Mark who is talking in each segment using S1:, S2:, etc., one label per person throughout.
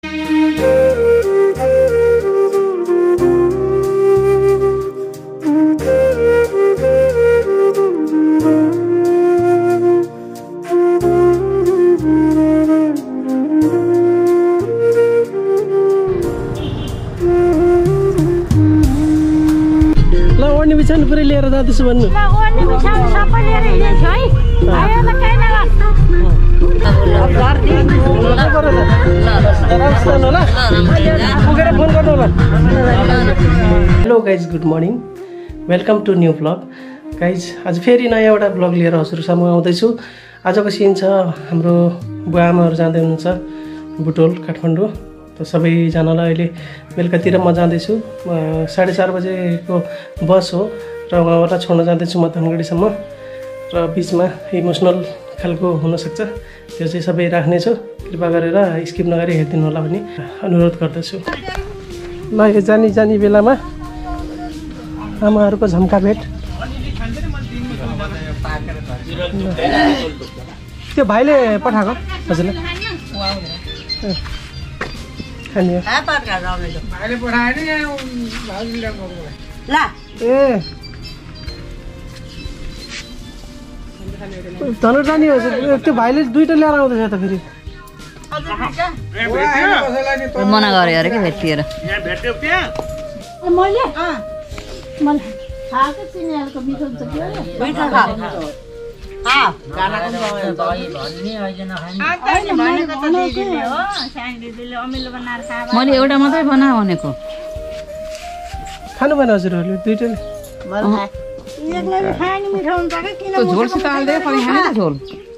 S1: बिछाउनु पुरै लिएर जाँदैछु भन्नु hello guys good morning welcome to new blog guys आज फेरि नयाँ एउटा ब्लग लिएर हजुरसम्म आउँदैछु। आजको सिन छ हाम्रो बुवा आमाहरू जाँदै हुनुहुन्छ बुटोल काठमाडौँ। त सबैजनालाई अहिले बेलुकातिर म जाँदैछु 4:30 बजेको बस हो र उहाँहरूलाई छोड्न जाँदैछु म धनगढीसम्म र बिचमा इमोसनल खालको हुनसक्छ त्यो चाहिँ सबै राख्नेछु। कृपा गरेर स्किप नगरी हेरिदिनु होला भनी अनुरोध गर्दछु। ल यो जानी बेलामा आमाहरूको झम्का भेट। त्यो भाइले पठाएको हजुरलाई खाने धनु जाने हो त्यो भाइले दुईटा ल्याएर आउँदैछ त फेरि
S2: मना गरे अरे के भेटिएर मैले एउटा मात्रै बना भनेको
S1: खानु भएन हजुरहरूले दुईटाले
S2: झोलसित हाल्दै झोल।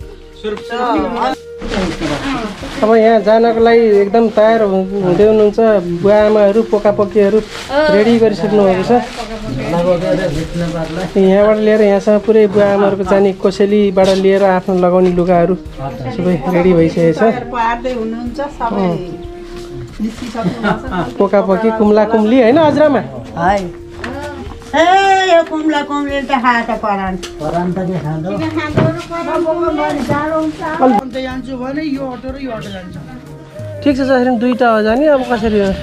S1: अब यहाँ जानको लागि एकदम तयार हुँदै हुनुहुन्छ बुवा आमाहरू पोकापोकीहरू रेडी गरिसक्नु भएको छ। यहाँबाट लिएर यहाँसम्म पुरै बुवा आमाहरूको जाने कोसेलीबाट लिएर आफ्नो लगाउने लुगाहरू सबै रेडी भइसकेको छ। पोकापोकी कुम्ला कुम्ली होइन हजुरआमा ठिक छ सर दुईटा हो जाने अब कसरी हो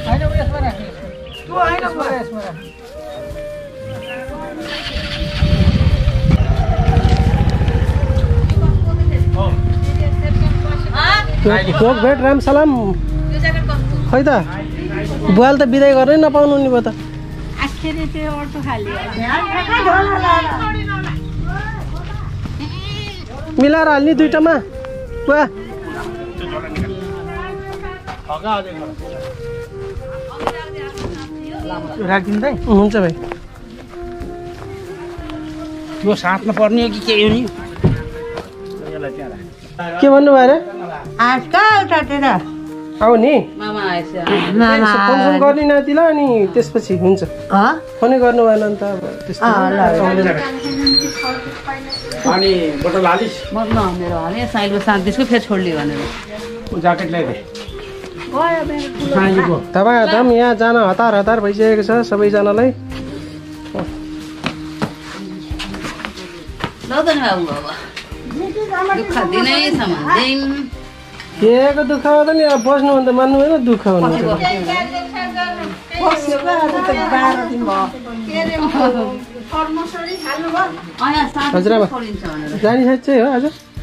S1: भेट राम सलाम खै त बुवाले त बिदाई गर्नै नपाउनु नि भयो त मिलाएर हाल्ने दुईटामा बुवा
S3: राखिदिँदै
S1: हुन्छ भाइ
S3: त्यो साथमा पर्ने हो कि के हो नि
S1: के भन्नु भयो
S2: मामा
S1: आउने
S2: आएछ
S1: फोन गर्ने नातिला अनि त्यसपछि हुन्छ फोनै गर्नु भएन नि त अब
S3: अनि बोतल हालिस
S2: मेरो हाले साइडमा साथ त्यसको फेरि छोड्ली भनेर
S3: ज्याकेट ल्याइदे
S1: धमाधम यहाँ जान हतार भइसकेको छ सबैजनालाई। केको दुःख हो त नि अब बस्नु भने त मान्नु होइन दुःख हुनुहुन्छ हजुरआमा जाने साइड चाहिँ हो आज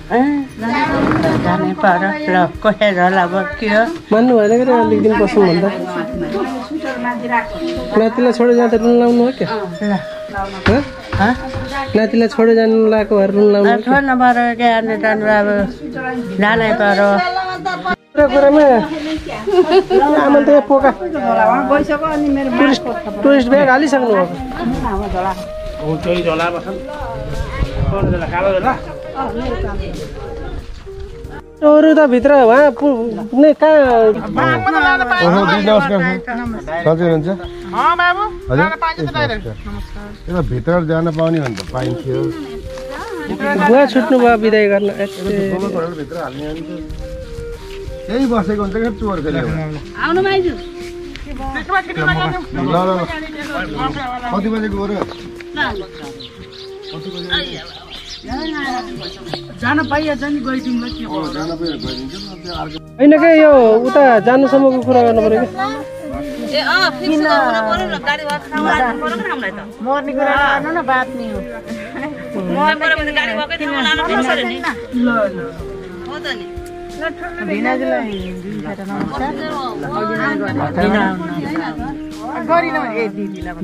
S1: मान्नु भएन कि अलिक दिन बस्नु भन्दा नातिलाई छोडेर जाँदा रुन लाउनु हो क्या नातिलाई छोडेर जानु लगाएको भएर रुन लाउनु कुरामा आमा त पोका टुरिस्ट ब्याग हालिसक्नु अरू त भित्र उहाँ पुग्ने कहाँ
S4: भित्र जान पाउने भने त पाइन्थ्यो
S1: बुवा छुट्नु भयो बिदाई गर्न
S4: यही बसेको हुन्छ क्या चोर फेरि कति बजेको हो र
S3: जान पाइहाल्छ नि गइदिउँला के
S4: जान पाइहाल्छ
S1: होइन क्या यो उता जानुसम्मको कुरा गर्नु पऱ्यो कि
S2: मर्ने कुरा गर्नु न बात नि हो भिनाजुलाई गरिन ए दिदीलाई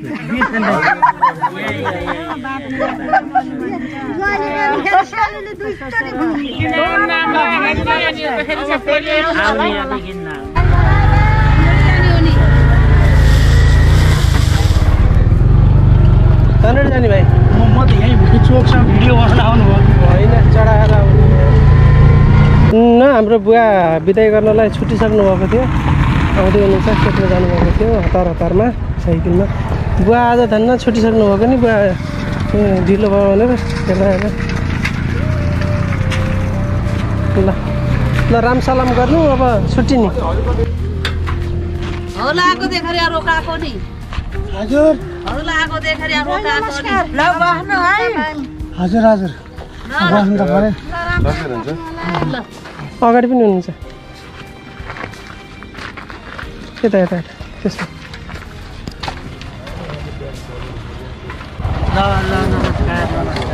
S1: कहाँनिर जाने भाइ
S3: म त यहीँ चोकसँग भिडियो गर्न आउनुभयो
S1: होइन चढाएर आउने न हाम्रो बुवा बिदाई गर्नलाई छुटिसक्नु भएको थियो आउँदै हुनुहुन्छ खेतमा जानुभएको थियो हतार हतारमा साइकलमा बुवा आज धन्न छुटिसक्नु भएको नि बुवा ढिलो भयो भनेर हेर्दा हेर्दा ल ल राम सलाम गर्नु अब छुट्टी नि
S2: लाको देखेर रोकाको नि
S1: हजुर
S2: लाको देखेर रोकाको नि ल बस्नु है
S1: हजुर हजुर बस्नु त पऱ्यो
S4: बसेर हुन्छ
S1: अगाडि पनि हुनुहुन्छ यता यता यता त्यस्तो
S5: ल नमस्कार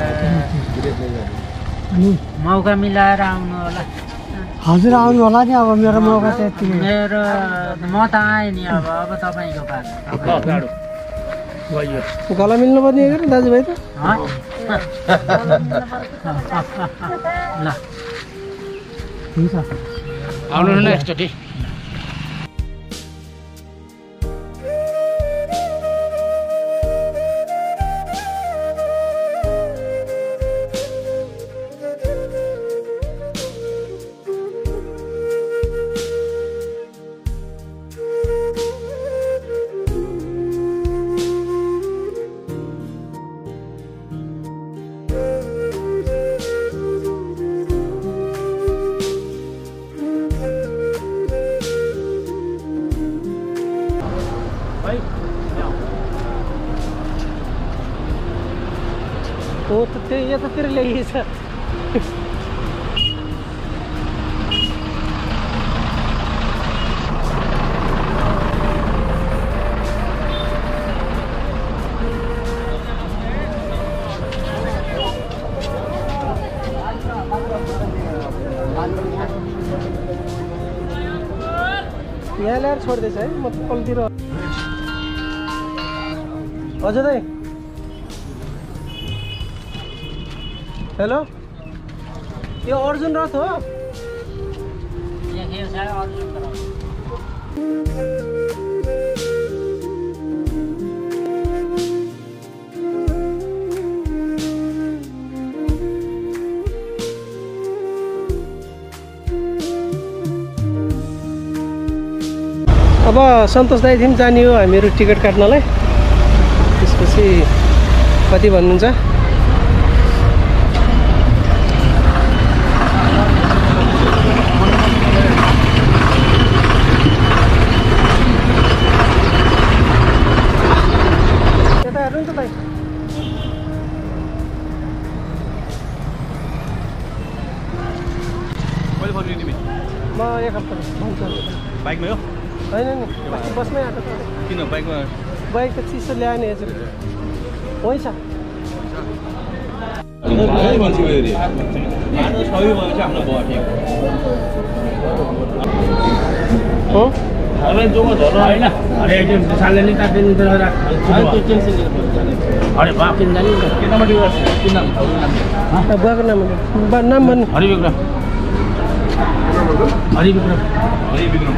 S5: मौका मिलाएर आउनु होला
S1: हजुर आउनु होला नि अब मेरो मौका त यति
S5: मेरो म त आएँ नि अब तपाईँको पालो
S1: गला मिल्नु पर्ने हो दाजुभाइ त
S5: ल
S1: हुन्छ
S3: आउनु न एकचोटि
S1: हो त त्यही यतातिर ल्याइएछ यहाँ ल्याएर छोड्दैछ है म पल्तिर हजुर दाइ हेलो यो अर्जुन रथ हो अब सन्तोष दाइ थियौँ जाने हो हामीहरू टिकट काट्नलाई त्यसपछि कति भन्नुहुन्छ म एक हप्ता
S3: बाइकमा हो
S1: होइन नि अस्ति बसमै आएको छ
S3: किन बाइकमा
S1: बाइक त चिसो ल्यायो नि हजुर वहीँ छ हो
S3: होइन अरे सालले नि काटिदिनु अरे बाप किन जाने केटापट्टि किन
S1: बुवाको नाम नाम भन्नु
S3: हरिविक्रम हरिविक्रम हरिविक्रम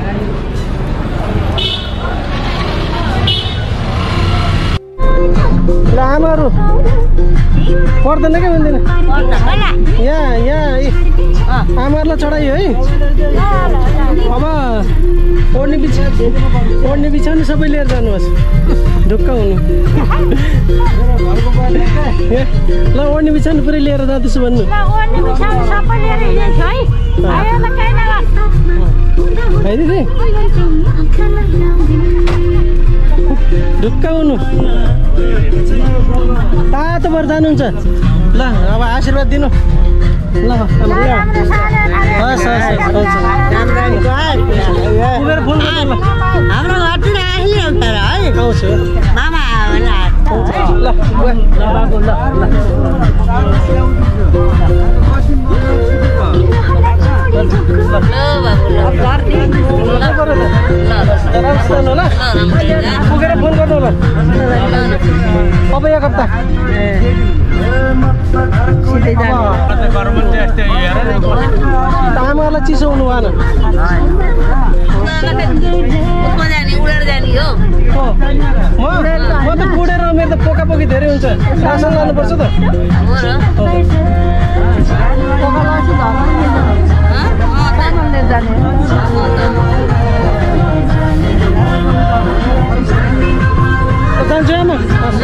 S1: ल आमाहरू पर्दैन क्या भन्दैन यहाँ आमाहरूलाई चढाइयो है अब ओड्ने बिछाउने सबै लिएर जानुहोस् ढुक्क हुनु ल ओड्ने बिछाउने पुरै लिएर जाँदैछु भन्नु है दिदी ढुक्क हुनु तातो भएर जानुहुन्छ ल अब आशीर्वाद दिनु ल हस् हुन्छ पुगेर फोन गर्नु ल
S2: हाम्रो घरतिर आइले हुन्छ र है
S1: आउँछु
S2: मामा आयो ल
S1: ल बाबु ल पुगेर फोन गर्नु ल अब एक हप्ता आमालाई चिसो हुनु भएन म त बुढेर मेरो त पोकापोकी धेरै हुन्छ रासन लानुपर्छ त जान्छु आमा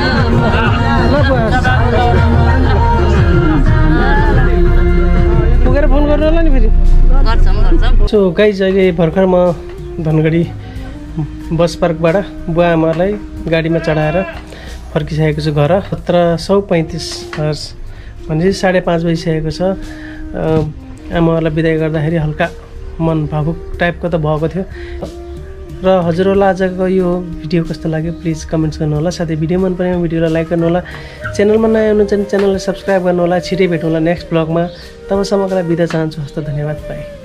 S1: पुगेर फोन गर्नु होला नि फेरि सो गाइज अहिले भर्खर म धनगढी बस पार्कबाट बुवा आमालाई गाडीमा चढाएर फर्किसकेको छु घर 17:35 भनेपछि 5:30 बजिसकेको छ आमाहरूलाई बिदाई गर्दाखेरि हल्का मन भावुक टाइपको त भएको थियो र हजुरहरूलाई आजको यो भिडियो कस्तो लाग्यो प्लिज कमेन्ट्स गर्नु होला साथै भिडियो मन परेमा भिडियोलाई लाइक गर्नु होला च्यानलमा नयाँ हुनुहुन्छ भने च्यानललाई सब्स्क्राइब गर्नु होला छिटै भेटौँला नेक्स्ट ब्लगमा तबसम्मको लागि बिदा चाहन्छु हस्त धन्यवाद बाई